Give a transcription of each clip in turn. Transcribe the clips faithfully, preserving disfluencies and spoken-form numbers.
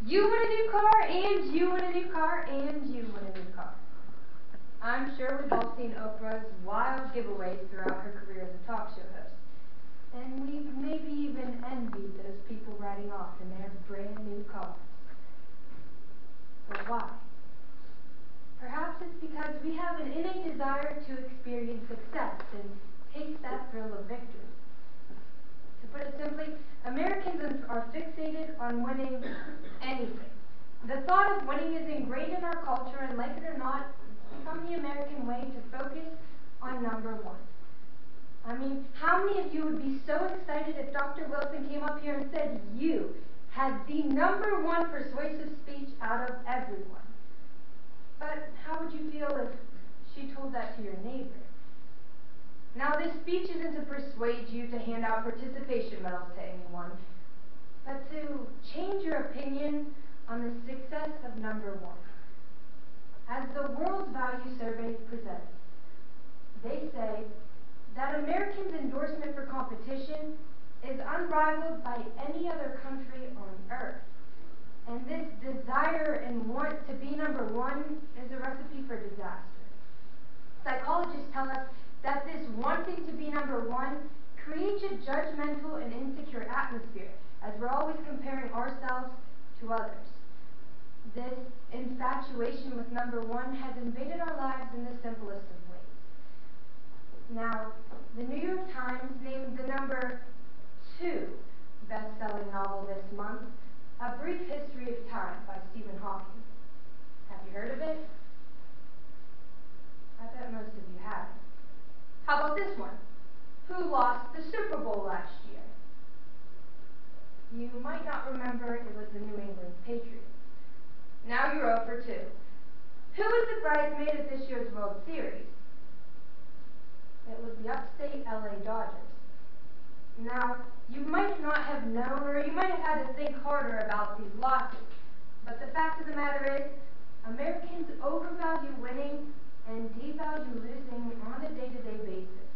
You want a new car, and you want a new car, and you want a new car. I'm sure we've all seen Oprah's wild giveaways throughout her career as a talk show host. And we've maybe even envied those people riding off in their brand new cars. But why? Perhaps it's because we have an innate desire to experience success and taste that thrill of victory. To put it simply, Americans are fixated on winning anything. The thought of winning is ingrained in our culture, and like it or not, it's become the American way to focus on number one. I mean, how many of you would be so excited if Doctor Wilson came up here and said you had the number one persuasive speech out of everyone? But how would you feel if she told that to your neighbor? Now, this speech isn't to persuade you to hand out participation medals to anyone, but to change your opinion on the success of number one. As the World Value Survey presents, they say that Americans' endorsement for competition is unrivaled by any other country on earth. And this desire and want to be number one is a recipe for disaster. Psychologists tell us that this wanting to be number one creates a judgmental and insecure atmosphere, as we're always comparing ourselves to others. This infatuation with number one has invaded our lives in the simplest of ways. Now, the New York Times named the number two best-selling novel this month, A Brief History of Time by Stephen Hawking. Have you heard of it? I bet most of you have. How about this one? Who lost the Super Bowl last year? You might not remember it was the New England Patriots. Now you're zero for two. Who was the bridesmaid at this year's World Series? It was the upstate L A Dodgers. Now, you might not have known, or you might have had to think harder about these losses, but the fact of the matter is, Americans overvalue winning and devalue losing on a day-to-day basis.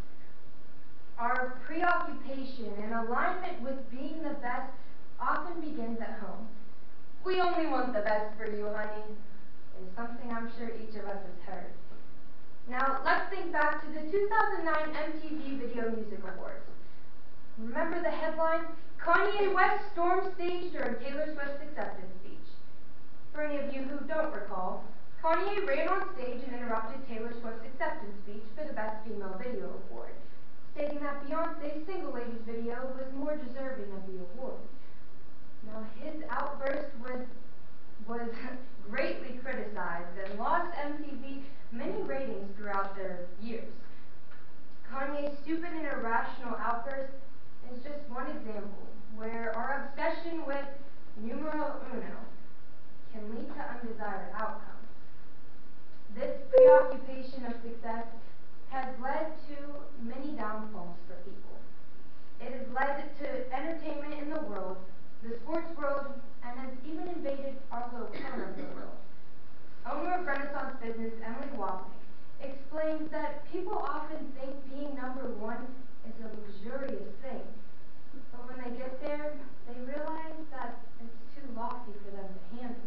Our preoccupation and alignment with being the best often begins at home. We only want the best for you, honey, is something I'm sure each of us has heard. Now, let's think back to the two thousand nine M T V Video Music Awards. Remember the headline? Kanye West stormed stage during Taylor Swift's acceptance speech. For any of you who don't recall, Kanye ran on stage and interrupted Taylor Swift's acceptance speech for the Best Female Video Award, stating that Beyonce's Single Ladies video was more deserving of the award. Now, his outburst was, was greatly criticized and lost M T V many ratings throughout their years. Kanye's stupid and irrational outburst is just one example where our obsession with numero uno can lead to undesired outcomes. This preoccupation of success has led to many downfalls for people. It has led to entertainment in the world, the sports world, and has even invaded our little corner of the world. Owner of Renaissance Business, Emily Wapnick, explains that people often think being number one is a luxurious thing, but when they get there, they realize that it's too lofty for them to handle.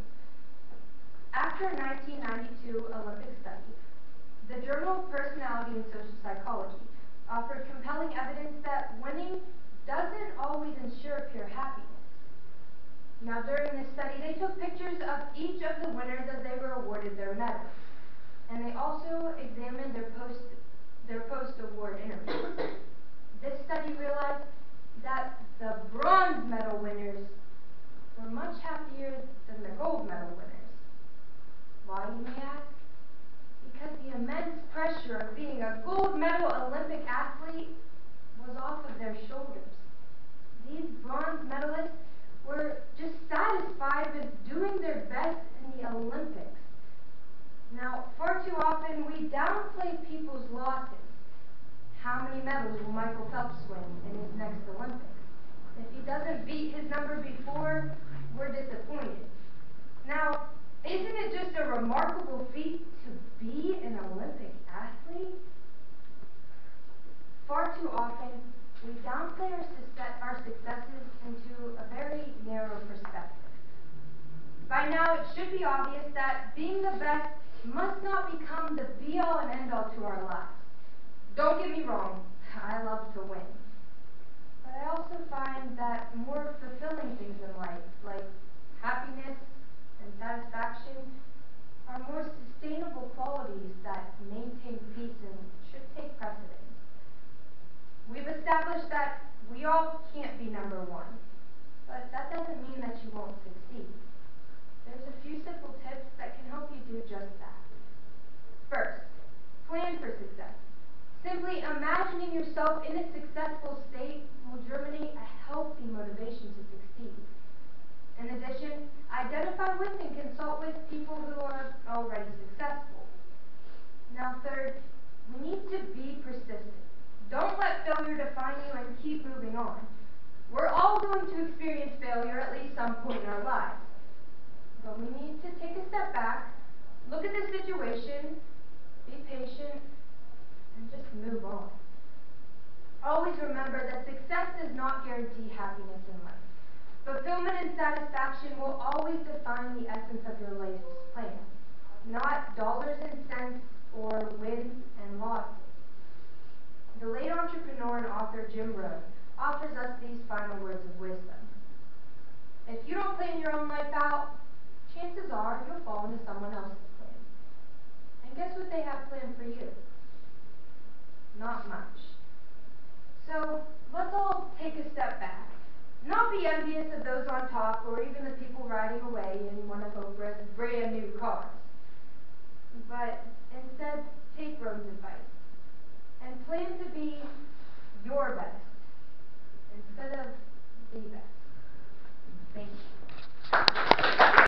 After a nineteen ninety-two Olympic study, the Journal of Personality and Social Psychology offered compelling evidence that winning doesn't always ensure pure happiness. Now, during this study, they took pictures of each of the winners as they were awarded their medals, and they also examined their post their post-award interviews. This study realized that the bronze medal winners were much happier than the gold medal winners. Why, you may ask? Because the immense pressure of being a gold medal Olympic athlete was off of their shoulders. These bronze medalists were just satisfied with doing their best in the Olympics. Now, far too often we downplay people's losses. How many medals will Michael Phelps win in his next Olympics? If he doesn't beat his number before, we're disappointed. Now, isn't it just a remarkable feat to be an Olympic athlete? Far too often, we downplay our, success, our successes into a very narrow perspective. should be obvious that being the best must not become the be-all and end-all to our lives. Don't get me wrong, I love to win. But I also find that more fulfilling things in life, like happiness and satisfaction, are more sustainable qualities that maintain peace and should take precedence. We've established that we all can't be number one, but that doesn't mean that you won't succeed. There's a few simple tips that can help you do just that. First, plan for success. Simply imagining yourself in a successful state will germinate a healthy motivation to succeed. In addition, identify with and consult with people who are already successful. Now third, we need to be persistent. Don't let failure define you and keep moving on. We're all going to experience failure at least some point in our lives. But we need to take a step back, look at the situation, be patient, and just move on. Always remember that success does not guarantee happiness in life. Fulfillment and satisfaction will always define the essence of your life's plan, not dollars and cents or wins and losses. The late entrepreneur and author Jim Rohn offers us these final words of wisdom. If you don't plan your own life out, chances are you'll fall into someone else's plan. And guess what they have planned for you? Not much. So let's all take a step back. Not be envious of those on top or even the people riding away in one of Oprah's brand new cars. But instead, take Rohn's advice and plan to be your best instead of the best. Thank you.